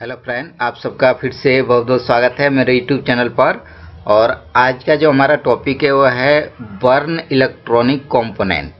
Hello friend, आप सबका फिर से बहुत बहुत स्वागत है मेरे यूट्यूब चैनल पर। और आज का जो हमारा टॉपिक है वो है बर्न इलेक्ट्रॉनिक कंपोनेंट।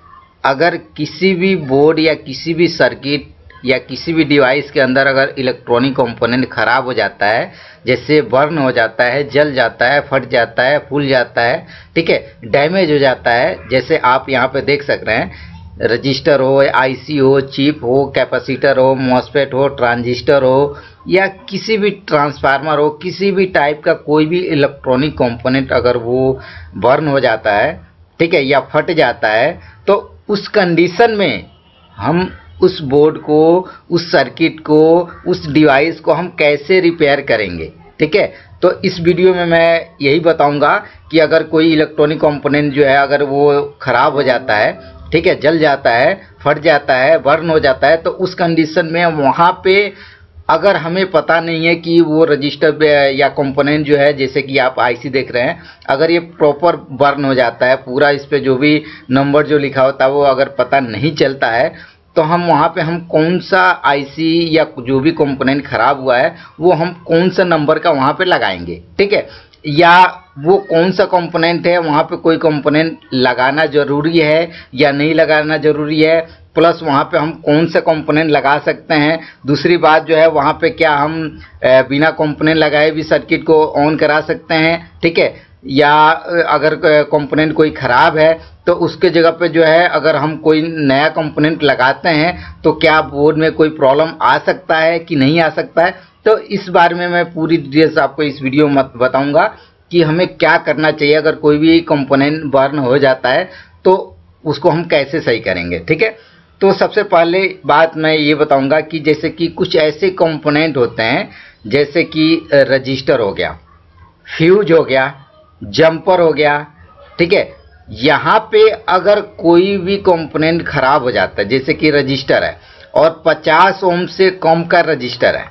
अगर किसी भी बोर्ड या किसी भी सर्किट या किसी भी डिवाइस के अंदर अगर इलेक्ट्रॉनिक कंपोनेंट ख़राब हो जाता है, जैसे बर्न हो जाता है, जल जाता है, फट जाता है, फूल जाता है, ठीक है, डैमेज हो जाता है, जैसे आप यहाँ पे देख सक रहे हैं, रजिस्टर हो, आईसी हो, चिप हो, कैपेसिटर हो, मॉसफेट हो, ट्रांजिस्टर हो या किसी भी ट्रांसफार्मर हो, किसी भी टाइप का कोई भी इलेक्ट्रॉनिक कंपोनेंट अगर वो बर्न हो जाता है, ठीक है, या फट जाता है, तो उस कंडीशन में हम उस बोर्ड को, उस सर्किट को, उस डिवाइस को हम कैसे रिपेयर करेंगे, ठीक है। तो इस वीडियो में मैं यही बताऊंगा कि अगर कोई इलेक्ट्रॉनिक कंपोनेंट जो है अगर वो ख़राब हो जाता है, ठीक है, जल जाता है, फट जाता है, बर्न हो जाता है, तो उस कंडीशन में वहाँ पे अगर हमें पता नहीं है कि वो रजिस्टर या कंपोनेंट जो है, जैसे कि आप आईसी देख रहे हैं, अगर ये प्रॉपर बर्न हो जाता है, पूरा इस पे जो भी नंबर जो लिखा होता है वो अगर पता नहीं चलता है, तो हम वहाँ पे हम कौन सा आईसी या जो भी कंपोनेंट ख़राब हुआ है वो हम कौन सा नंबर का वहाँ पे लगाएंगे, ठीक है, या वो कौन सा कंपोनेंट है, वहाँ पे कोई कंपोनेंट लगाना ज़रूरी है या नहीं लगाना ज़रूरी है, प्लस वहाँ पे हम कौन सा कंपोनेंट लगा सकते हैं। दूसरी बात जो है, वहाँ पे क्या हम बिना कंपोनेंट लगाए भी सर्किट को ऑन करा सकते हैं, ठीक है, या अगर कंपोनेंट कोई ख़राब है तो उसके जगह पे जो है अगर हम कोई नया कंपोनेंट लगाते हैं तो क्या बोर्ड में कोई प्रॉब्लम आ सकता है कि नहीं आ सकता है। तो इस बारे में मैं पूरी डिटेल्स आपको इस वीडियो में बताऊंगा कि हमें क्या करना चाहिए अगर कोई भी कंपोनेंट बर्न हो जाता है तो उसको हम कैसे सही करेंगे, ठीक है। तो सबसे पहले बात मैं ये बताऊंगा कि जैसे कि कुछ ऐसे कंपोनेंट होते हैं जैसे कि रजिस्टर हो गया, फ्यूज हो गया, जंपर हो गया, ठीक है। यहाँ पे अगर कोई भी कंपोनेंट खराब हो जाता है, जैसे कि रजिस्टर है और 50 ओम से कम का रजिस्टर है,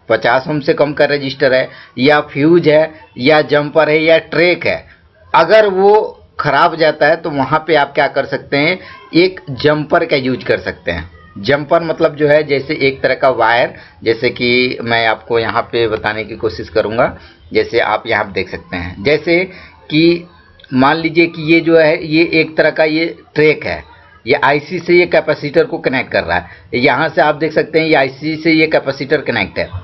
50 ओम से कम का रजिस्टर है, या फ्यूज है, या जंपर है, या ट्रैक है, अगर वो खराब हो जाता है तो वहाँ पे आप क्या कर सकते हैं, एक जंपर का यूज कर सकते हैं। जंपर मतलब जो है जैसे एक तरह का वायर, जैसे कि मैं आपको यहाँ पे बताने की कोशिश करूँगा। जैसे आप यहाँ देख सकते हैं, जैसे कि मान लीजिए कि ये जो है ये एक तरह का ये ट्रैक है, ये आईसी से ये कैपेसिटर को कनेक्ट कर रहा है। यहाँ से आप देख सकते हैं ये आईसी से ये कैपेसिटर कनेक्ट है।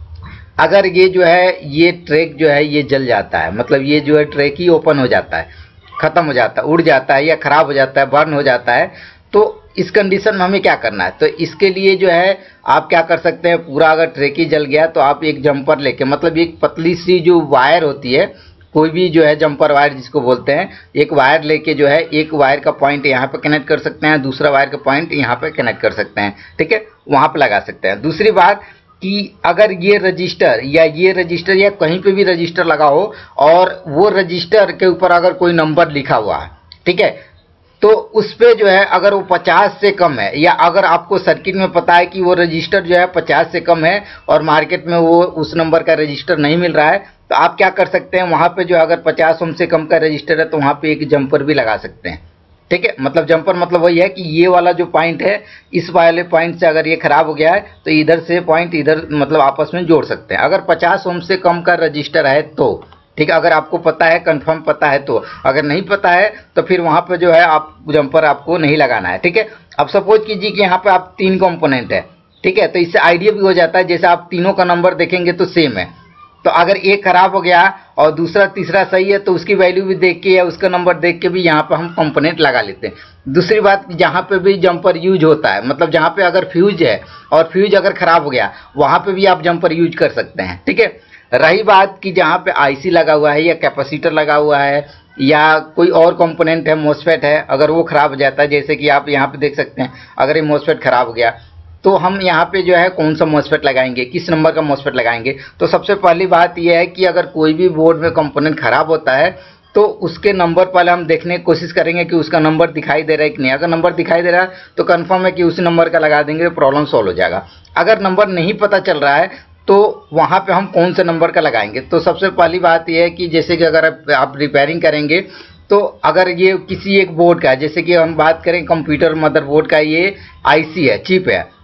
अगर ये जो है ये ट्रैक जो है ये जल जाता है, मतलब ये जो है ट्रैक ही ओपन हो जाता है, ख़त्म हो जाता है, उड़ जाता है या ख़राब हो जाता है, बर्न हो जाता है, तो इस कंडीशन में हमें क्या करना है। तो इसके लिए जो है आप क्या कर सकते हैं, पूरा अगर ट्रैक ही जल गया तो आप एक जंपर लेके, मतलब एक पतली सी जो वायर होती है, कोई भी जो है जंपर वायर जिसको बोलते हैं, एक वायर लेके जो है एक वायर का पॉइंट यहाँ पे कनेक्ट कर सकते हैं, दूसरा वायर का पॉइंट यहाँ पे कनेक्ट कर सकते हैं, ठीक है, वहाँ पे लगा सकते हैं। दूसरी बात कि अगर ये रजिस्टर या कहीं पे भी रजिस्टर लगा हो और वो रजिस्टर के ऊपर अगर कोई नंबर लिखा हुआ है, ठीक है, तो उस पे जो है अगर वो 50 से कम है, या अगर आपको सर्किट में पता है कि वो रजिस्टर जो है 50 से कम है और मार्केट में वो उस नंबर का रजिस्टर नहीं मिल रहा है, तो आप क्या कर सकते हैं, वहाँ पे जो अगर 50 ओम से कम का रजिस्टर है तो वहाँ पे एक जंपर भी लगा सकते हैं, ठीक है। मतलब जंपर मतलब वही है कि ये वाला जो पॉइंट है, इस वाले पॉइंट से अगर ये खराब हो गया है तो इधर से पॉइंट इधर मतलब आपस में जोड़ सकते हैं। अगर 50 ओम से कम का रजिस्टर है तो, ठीक है, अगर आपको पता है, कंफर्म पता है तो। अगर नहीं पता है तो फिर वहाँ पे जो है आप जंपर आपको नहीं लगाना है, ठीक है। अब सपोज कीजिए कि यहाँ पे आप 3 कंपोनेंट है, ठीक है, तो इससे आइडिया भी हो जाता है, जैसे आप तीनों का नंबर देखेंगे तो सेम है, तो अगर एक खराब हो गया और दूसरा तीसरा सही है तो उसकी वैल्यू भी देख के या उसका नंबर देख के भी यहाँ पे हम कंपोनेंट लगा लेते हैं। दूसरी बात, जहाँ पे भी जंपर यूज होता है, मतलब जहाँ पे अगर फ्यूज है और फ्यूज अगर खराब हो गया वहाँ पे भी आप जंपर यूज कर सकते हैं, ठीक है। रही बात कि जहाँ पे आईसी लगा हुआ है या कैपेसिटर लगा हुआ है या कोई और कंपोनेंट है, मॉसफेट है, अगर वो खराब हो जाता है, जैसे कि आप यहाँ पे देख सकते हैं, अगर ये मॉसफेट खराब हो गया तो हम यहाँ पे जो है कौन सा मॉसफेट लगाएंगे, किस नंबर का मॉसफेट लगाएंगे। तो सबसे पहली बात यह है कि अगर कोई भी बोर्ड में कंपोनेंट खराब होता है तो उसके नंबर पहले हम देखने की कोशिश करेंगे कि उसका नंबर दिखाई दे रहा है कि नहीं। अगर नंबर दिखाई दे रहा है तो कंफर्म है कि उसी नंबर का लगा देंगे, प्रॉब्लम सॉल्व हो जाएगा। अगर नंबर नहीं पता चल रहा है तो वहाँ पे हम कौन से नंबर का लगाएंगे। तो सबसे पहली बात यह है कि जैसे कि अगर आप रिपेयरिंग करेंगे तो अगर ये किसी एक बोर्ड का, जैसे कि हम बात करें कंप्यूटर मदरबोर्ड का, ये आईसी है, चिप है,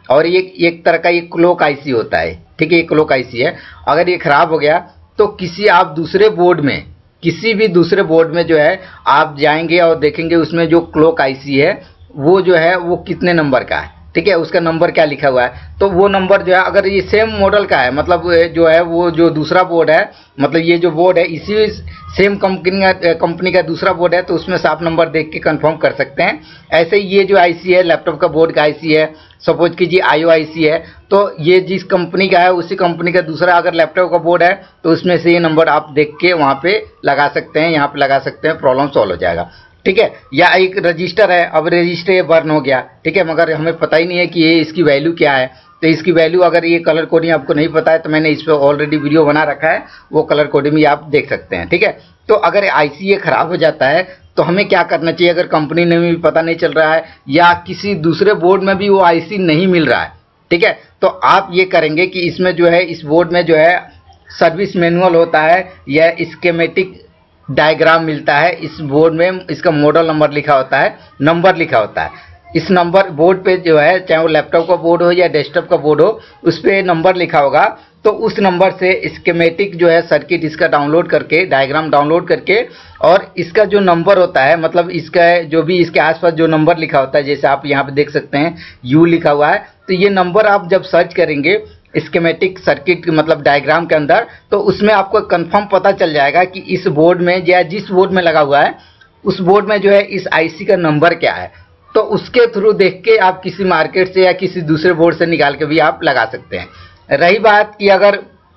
और ये एक तरह का ये क्लॉक आईसी होता है, ठीक है, ये क्लॉक आईसी है। अगर ये खराब हो गया तो किसी आप दूसरे बोर्ड में, किसी भी दूसरे बोर्ड में जो है आप जाएंगे और देखेंगे उसमें जो क्लॉक आईसी है वो जो है वो कितने नंबर का है, ठीक है, उसका नंबर क्या लिखा हुआ है। तो वो नंबर जो है अगर ये सेम मॉडल का है, मतलब जो है वो जो दूसरा बोर्ड है, मतलब ये जो बोर्ड है इसी सेम कंपनी का दूसरा बोर्ड है, तो उसमें साफ नंबर देख के कंफर्म कर सकते हैं। ऐसे ही ये जो आईसी है लैपटॉप का बोर्ड का आईसी है, सपोज कीजिए आईओ आईसी है, तो ये जिस कंपनी का है उसी कंपनी का दूसरा अगर लैपटॉप का बोर्ड है तो उसमें से ये नंबर आप देख के वहाँ पे लगा सकते हैं, यहाँ पे लगा सकते हैं, प्रॉब्लम सॉल्व हो जाएगा, ठीक है। या एक रजिस्टर है, अब रजिस्टर ये बर्न हो गया, ठीक है, मगर हमें पता ही नहीं है कि ये इसकी वैल्यू क्या है, तो इसकी वैल्यू अगर ये कलर कोडिंग आपको नहीं पता है तो मैंने इस पर ऑलरेडी वीडियो बना रखा है, वो कलर कोडिंग भी आप देख सकते हैं, ठीक है। तो अगर आईसी ये खराब हो जाता है तो हमें क्या करना चाहिए, अगर कंपनी में भी पता नहीं चल रहा है या किसी दूसरे बोर्ड में भी वो आईसी नहीं मिल रहा है, ठीक है, तो आप ये करेंगे कि इसमें जो है इस बोर्ड में जो है सर्विस मैनुअल होता है या स्कीमेटिक डायग्राम मिलता है, इस बोर्ड में इसका मॉडल नंबर लिखा होता है, नंबर लिखा होता है, इस नंबर बोर्ड पे जो है चाहे वो लैपटॉप का बोर्ड हो या डेस्कटॉप का बोर्ड हो उस पर नंबर लिखा होगा, तो उस नंबर से स्कीमेटिक जो है सर्किट इसका डाउनलोड करके, डायग्राम डाउनलोड करके, और इसका जो नंबर होता है, मतलब इसका जो भी इसके आसपास जो नंबर लिखा होता है, जैसे आप यहाँ पे देख सकते हैं यू लिखा हुआ है, तो ये नंबर आप जब सर्च करेंगे स्कीमेटिक सर्किट मतलब डायग्राम के अंदर, तो उसमें आपको कंफर्म पता चल जाएगा कि इस बोर्ड में या जिस बोर्ड में लगा हुआ है उस बोर्ड में जो है इस आईसी का नंबर क्या है। तो उसके थ्रू देख के आप किसी मार्केट से या किसी दूसरे बोर्ड से निकाल के भी आप लगा सकते हैं। रही बात कि अगर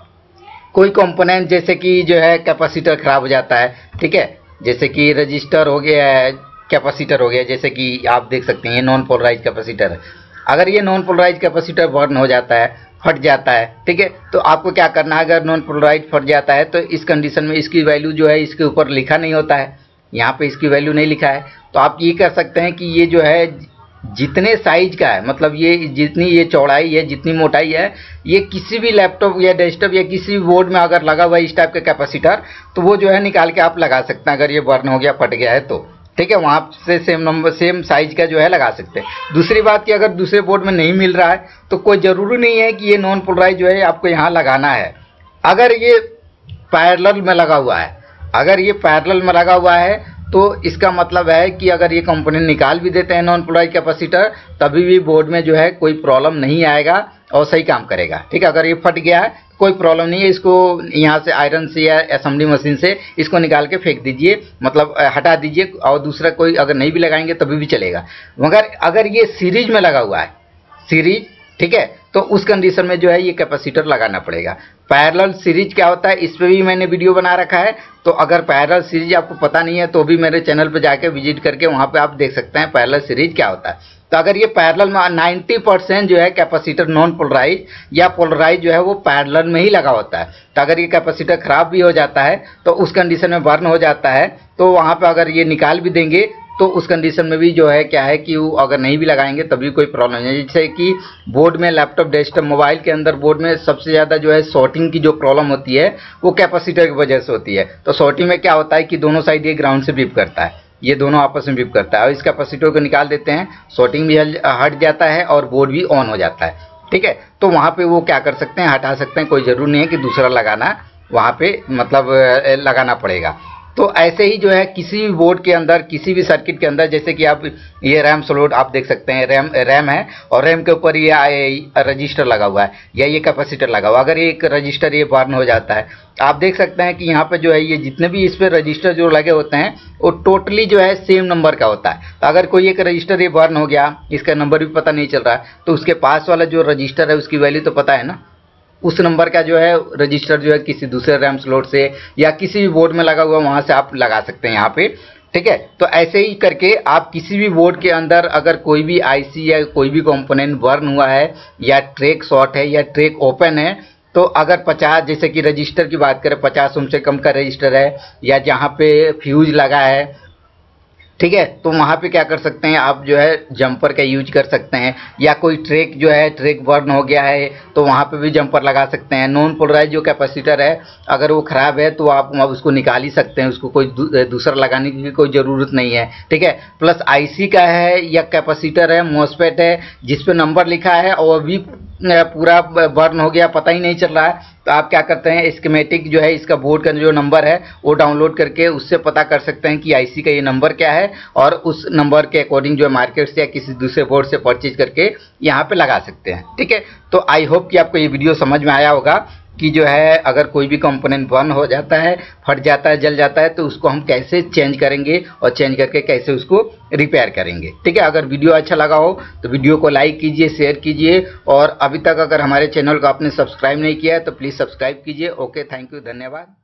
कोई कंपोनेंट जैसे कि जो है कैपेसिटर खराब हो जाता है, ठीक है, जैसे कि रजिस्टर हो गया है, कैपेसिटर हो गया, जैसे कि आप देख सकते हैं ये नॉन पोलराइज कैपेसिटर है, अगर ये नॉन पोलराइज कैपेसिटर बर्न हो जाता है, फट जाता है, ठीक है, तो आपको क्या करना है, अगर नॉन पोलराइज फट जाता है तो इस कंडीशन में इसकी वैल्यू जो है इसके ऊपर लिखा नहीं होता है, यहाँ पे इसकी वैल्यू नहीं लिखा है, तो आप ये कर सकते हैं कि ये जो है जितने साइज का है, मतलब ये जितनी ये चौड़ाई है, जितनी मोटाई है, ये किसी भी लैपटॉप या डेस्कटॉप या किसी भी बोर्ड में अगर लगा हुआ है इस टाइप का कैपेसिटर, तो वो जो है निकाल के आप लगा सकते हैं, अगर ये बर्न हो गया, फट गया है तो, ठीक है, वहाँ से सेम नंबर सेम साइज का जो है लगा सकते हैं। दूसरी बात कि अगर दूसरे बोर्ड में नहीं मिल रहा है तो कोई ज़रूरी नहीं है कि ये नॉन पोलराइज जो है आपको यहाँ लगाना है। अगर ये पैरेलल में लगा हुआ है, अगर ये पैरेलल में लगा हुआ है तो इसका मतलब है कि अगर ये कंपनी निकाल भी देते हैं नॉन पोलराइज कैपेसिटर तभी भी बोर्ड में जो है कोई प्रॉब्लम नहीं आएगा और सही काम करेगा, ठीक है। अगर ये फट गया है कोई प्रॉब्लम नहीं है, इसको यहाँ से आयरन से या असेंबली मशीन से इसको निकाल के फेंक दीजिए, मतलब हटा दीजिए, और दूसरा कोई अगर नहीं भी लगाएंगे तभी भी चलेगा। मगर अगर ये सीरीज में लगा हुआ है, सीरीज, ठीक है, तो उस कंडीशन में जो है ये कैपेसिटर लगाना पड़ेगा। पैरेलल सीरीज क्या होता है इस पर भी मैंने वीडियो बना रखा है, तो अगर पैरेलल सीरीज आपको पता नहीं है तो भी मेरे चैनल पर जाके विजिट करके वहाँ पे आप देख सकते हैं पैरेलल सीरीज क्या होता है। तो अगर ये पैरेलल में 90% जो है कैपेसिटर नॉन पोलराइज या पोलराइज जो है वो पैरेलल में ही लगा होता है, तो अगर ये कैपेसिटर खराब भी हो जाता है तो उस कंडीशन में बर्न हो जाता है, तो वहाँ पे अगर ये निकाल भी देंगे तो उस कंडीशन में भी जो है क्या है कि वो अगर नहीं भी लगाएंगे तभी कोई प्रॉब्लम नहीं है। जैसे कि बोर्ड में लैपटॉप, डेस्कटॉप, मोबाइल के अंदर बोर्ड में सबसे ज़्यादा जो है शॉर्टिंग की जो प्रॉब्लम होती है वो कैपेसिटर की वजह से होती है। तो शॉर्टिंग में क्या होता है कि दोनों साइड ये ग्राउंड से बीप करता है, ये दोनों आपस में बीप करता है, और इस कैपेसिटर को निकाल देते हैं, शॉर्टिंग भी हट जाता है और बोर्ड भी ऑन हो जाता है, ठीक है। तो वहाँ पे वो क्या कर सकते हैं, हटा सकते हैं, कोई ज़रूरी नहीं है कि दूसरा लगाना वहाँ पे मतलब लगाना पड़ेगा। तो ऐसे ही जो है किसी भी बोर्ड के अंदर, किसी भी सर्किट के अंदर, जैसे कि आप ये रैम स्लॉट आप देख सकते हैं, रैम है और रैम के ऊपर ये रजिस्टर लगा हुआ है या ये कैपेसिटर लगा हुआ है। अगर एक रजिस्टर ये बर्न हो जाता है, आप देख सकते हैं कि यहाँ पे जो है ये जितने भी इस पर रजिस्टर जो लगे होते हैं वो टोटली जो है सेम नंबर का होता है। तो अगर कोई एक रजिस्टर ये बर्न हो गया, इसका नंबर भी पता नहीं चल रहा है, तो उसके पास वाला जो रजिस्टर है उसकी वैल्यू तो पता है ना, उस नंबर का जो है रजिस्टर जो है किसी दूसरे रैम स्लॉट से या किसी भी बोर्ड में लगा हुआ वहाँ से आप लगा सकते हैं यहाँ पे, ठीक है। तो ऐसे ही करके आप किसी भी बोर्ड के अंदर अगर कोई भी आईसी या कोई भी कंपोनेंट बर्न हुआ है या ट्रैक शॉर्ट है या ट्रैक ओपन है, तो अगर 50 जैसे कि रजिस्टर की बात करें 50 ओम से कम का रजिस्टर है या जहाँ पे फ्यूज लगा है, ठीक है। तो वहाँ पे क्या कर सकते हैं आप, जो है जंपर का यूज कर सकते हैं, या कोई ट्रैक जो है ट्रैक बर्न हो गया है तो वहाँ पे भी जंपर लगा सकते हैं। नॉन पोलराइज जो कैपेसिटर है अगर वो खराब है तो आप उसको निकाल ही सकते हैं, उसको कोई दूसरा लगाने की कोई ज़रूरत नहीं है, ठीक है। प्लस आईसी का है या कैपेसिटर है, मॉसफेट है जिस पे नंबर लिखा है और अभी पूरा बर्न हो गया, पता ही नहीं चल रहा है, तो आप क्या करते हैं स्कीमेटिक जो है इसका बोर्ड का जो नंबर है वो डाउनलोड करके उससे पता कर सकते हैं कि आईसी का ये नंबर क्या है, और उस नंबर के अकॉर्डिंग जो है मार्केट से या किसी दूसरे बोर्ड से परचेज करके यहाँ पे लगा सकते हैं, ठीक है। तो आई होप कि आपको ये वीडियो समझ में आया होगा कि जो है अगर कोई भी कंपोनेंट बर्न हो जाता है, फट जाता है, जल जाता है, तो उसको हम कैसे चेंज करेंगे और चेंज करके कैसे उसको रिपेयर करेंगे, ठीक है। अगर वीडियो अच्छा लगा हो तो वीडियो को लाइक कीजिए, शेयर कीजिए, और अभी तक अगर हमारे चैनल को आपने सब्सक्राइब नहीं किया है तो प्लीज़ सब्सक्राइब कीजिए। ओके, थैंक यू, धन्यवाद।